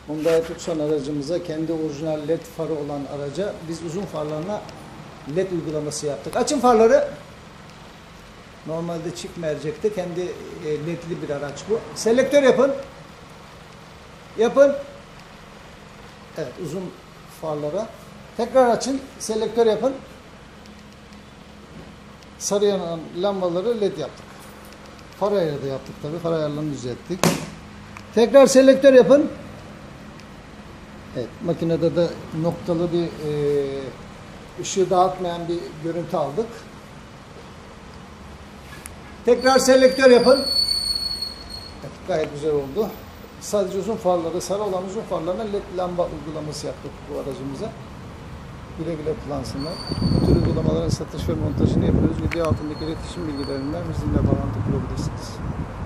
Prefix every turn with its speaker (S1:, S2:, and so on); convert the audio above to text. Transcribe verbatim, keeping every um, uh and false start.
S1: Hyundai Tucson aracımıza, kendi orijinal led farı olan araca biz uzun farlarına led uygulaması yaptık. Açın farları. Normalde çift mercekte, kendi ledli bir araç bu. Selektör yapın. Yapın. Evet, uzun farlara. Tekrar açın. Selektör yapın. Sarı yanan lambaları led yaptık. Far ayarı da yaptık tabi. Far ayarlarını düzelttik. Tekrar selektör yapın. Evet, makinede de noktalı bir e, ışığı dağıtmayan bir görüntü aldık. Tekrar selektör yapın. Evet, gayet güzel oldu. Sadece uzun farları, sarı olan uzun farlarına led lamba uygulaması yaptık bu aracımıza. Güle güle kullansınlar. Bu tür uygulamaların satış ve montajını yapıyoruz. Video altındaki iletişim bilgilerinden bizimle bağlantı kurabilirsiniz.